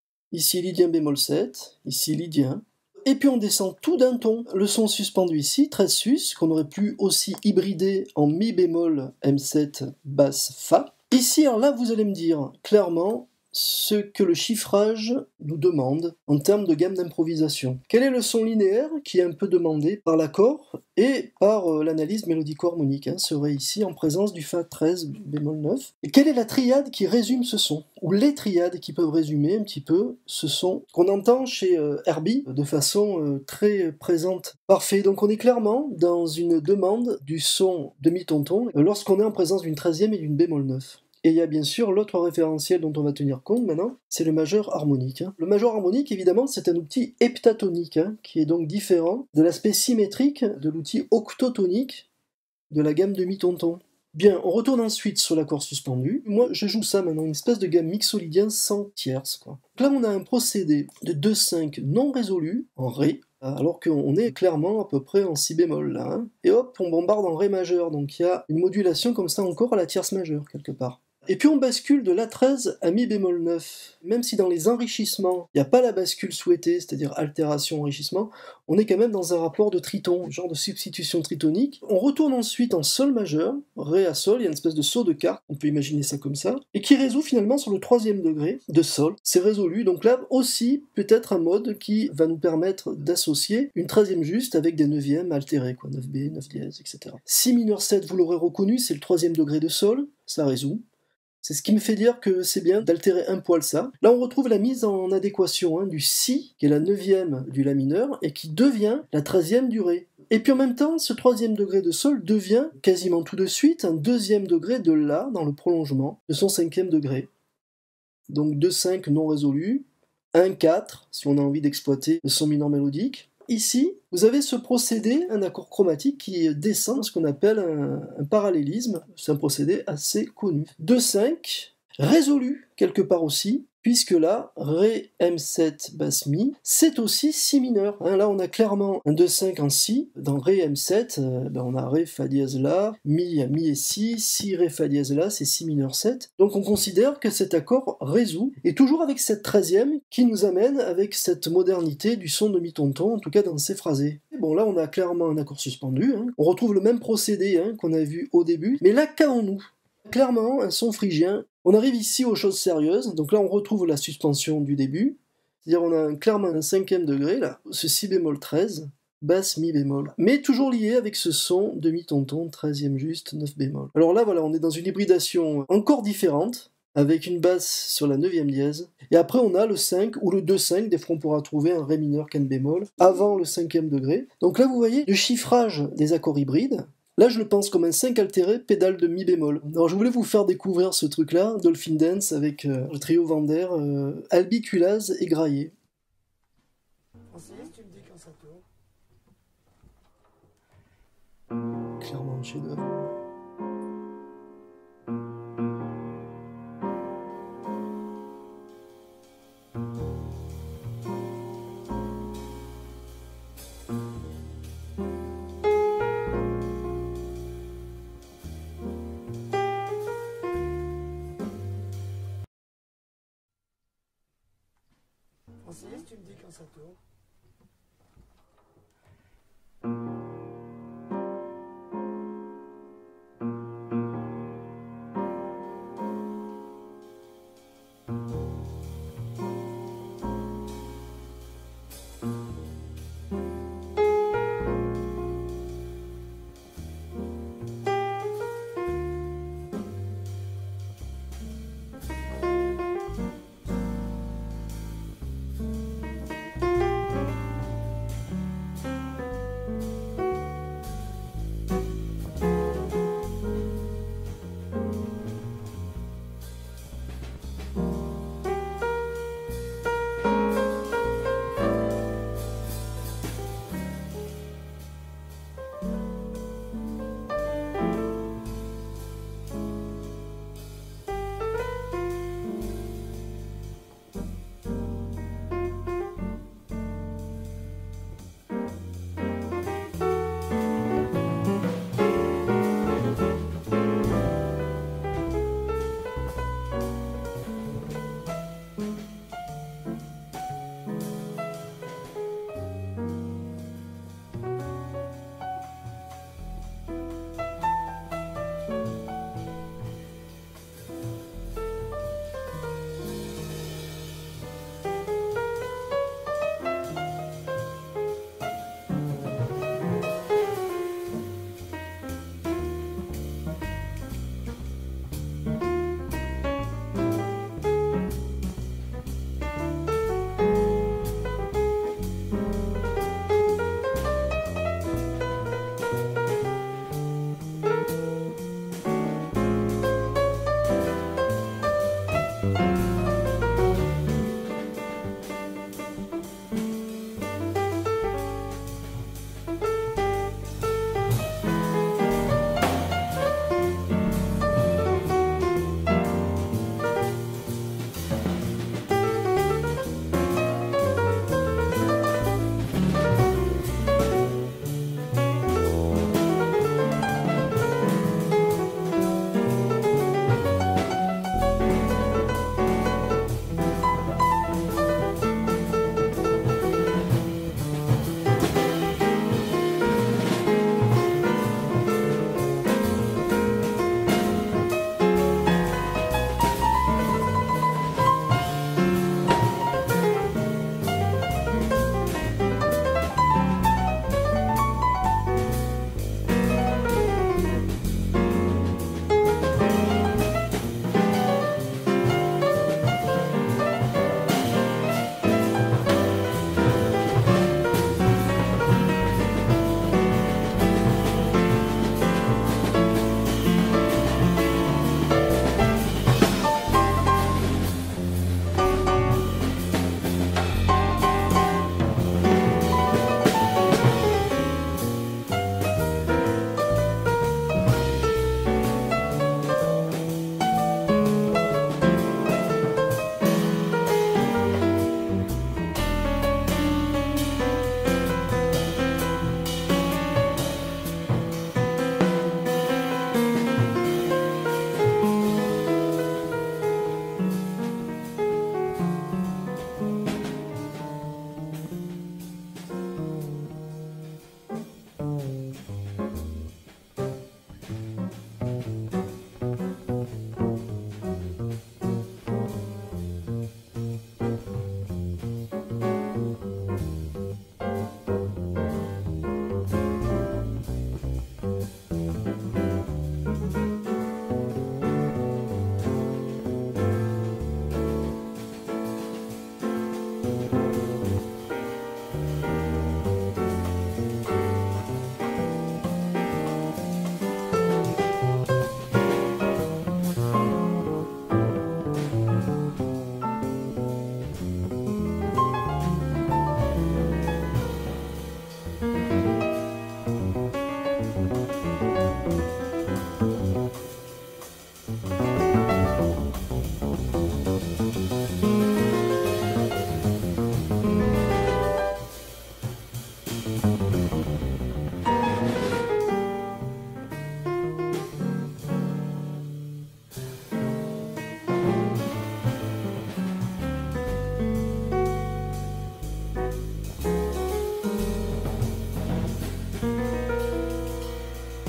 ici lydien bémol 7, ici lydien, et puis on descend tout d'un ton, le son suspendu ici, 13 sus, qu'on aurait pu aussi hybrider en mi bémol M7 basse Fa. Ici, alors là vous allez me dire clairement ce que le chiffrage nous demande en termes de gamme d'improvisation. Quel est le son linéaire qui est un peu demandé par l'accord et par l'analyse mélodico-harmonique, hein, serait ici en présence du Fa 13 bémol 9. Et quelle est la triade qui résume ce son? Ou les triades qui peuvent résumer un petit peu ce son qu'on entend chez Herbie de façon très présente. Parfait, donc on est clairement dans une demande du son demi-tonton lorsqu'on est en présence d'une 13e et d'une bémol 9. Et il y a bien sûr l'autre référentiel dont on va tenir compte maintenant, c'est le majeur harmonique. Hein. Le majeur harmonique, évidemment, c'est un outil heptatonique, hein, qui est donc différent de l'aspect symétrique de l'outil octotonique de la gamme de mi-tonton. Bien, on retourne ensuite sur l'accord suspendu. Moi, je joue ça maintenant, une espèce de gamme mixolydien sans tierce, quoi. Donc là, on a un procédé de 2-5 non résolu, en Ré, alors qu'on est clairement à peu près en si bémol, là. Hein. Et hop, on bombarde en Ré majeur, donc il y a une modulation comme ça encore à la tierce majeure, quelque part. Et puis on bascule de La13 à Mi bémol 9. Même si dans les enrichissements, il n'y a pas la bascule souhaitée, c'est-à-dire altération-enrichissement, on est quand même dans un rapport de triton, genre de substitution tritonique. On retourne ensuite en Sol majeur, Ré à Sol, il y a une espèce de saut de carte, on peut imaginer ça comme ça, et qui résout finalement sur le 3e degré de Sol. C'est résolu, donc là aussi peut-être un mode qui va nous permettre d'associer une 13e juste avec des 9e altérés, quoi, 9B, 9 dièse, etc. Si mineur 7, vous l'aurez reconnu, c'est le 3e degré de Sol, ça résout. C'est ce qui me fait dire que c'est bien d'altérer un poil ça. Là, on retrouve la mise en adéquation hein, du Si, qui est la 9e du La mineur, et qui devient la 13e du Ré. Et puis en même temps, ce troisième degré de sol devient quasiment tout de suite un deuxième degré de La dans le prolongement de son cinquième degré. Donc 2-5 non résolu, 1-4 si on a envie d'exploiter le son mineur mélodique. Ici, vous avez ce procédé, un accord chromatique qui descend, ce qu'on appelle un parallélisme. C'est un procédé assez connu. 2-5, résolu quelque part aussi, puisque là, Ré M7 basse Mi, c'est aussi Si mineur. Hein, là, on a clairement un 2-5 en Si. Dans Ré M7, on a Ré Fa dièse La, Mi et Si, Si Ré Fa dièse La, c'est Si mineur 7. Donc on considère que cet accord résout, et toujours avec cette 13e qui nous amène avec cette modernité du son de mi-ton-ton, en tout cas dans ces phrasés. Et bon, là, on a clairement un accord suspendu. Hein. On retrouve le même procédé qu'on a vu au début, mais là, qu'avons-nous ? Clairement, un son phrygien. On arrive ici aux choses sérieuses, donc là on retrouve la suspension du début, c'est-à-dire on a clairement un cinquième degré, là, ce Si bémol 13, basse Mi bémol, mais toujours lié avec ce son de mi-ton-ton, 13e juste, 9 bémol. Alors là voilà, on est dans une hybridation encore différente, avec une basse sur la 9e dièse, et après on a le 5 ou le 2-5, des fois on pourra trouver un Ré mineur qu'un bémol, avant le 5e degré. Donc là vous voyez le chiffrage des accords hybrides. Là, je le pense comme un 5 altéré, pédale de Mi bémol. Alors, je voulais vous faire découvrir ce truc-là, Dolphin Dance, avec le trio Vander, Albiculaz et Graillé. Tu me dis quand ça tourne. Clairement, chef-d'œuvre. Tu me dis quand ça tourne.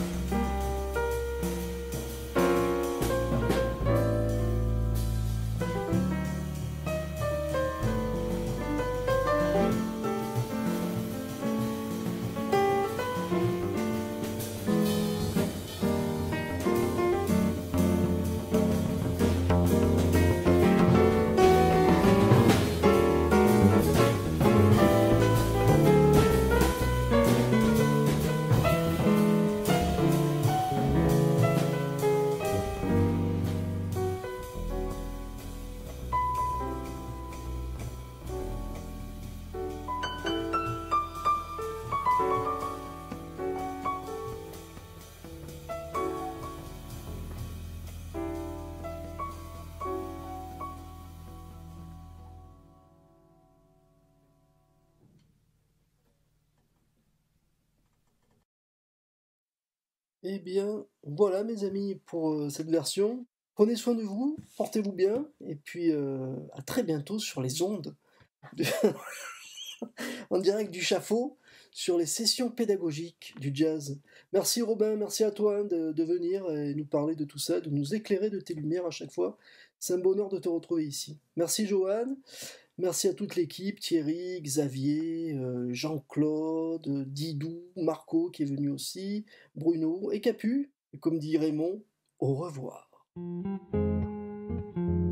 Eh bien, voilà mes amis pour cette version. Prenez soin de vous, portez-vous bien, et puis à très bientôt sur les ondes, de- en direct du Chafaud, sur les sessions pédagogiques du jazz. Merci Robin, merci à toi de venir et nous parler de tout ça, de nous éclairer de tes lumières à chaque fois. C'est un bonheur de te retrouver ici. Merci Johan, merci à toute l'équipe, Thierry, Xavier, Jean-Claude, Didou, Marco qui est venu aussi, Bruno et Capu. Et comme dit Raymond, au revoir.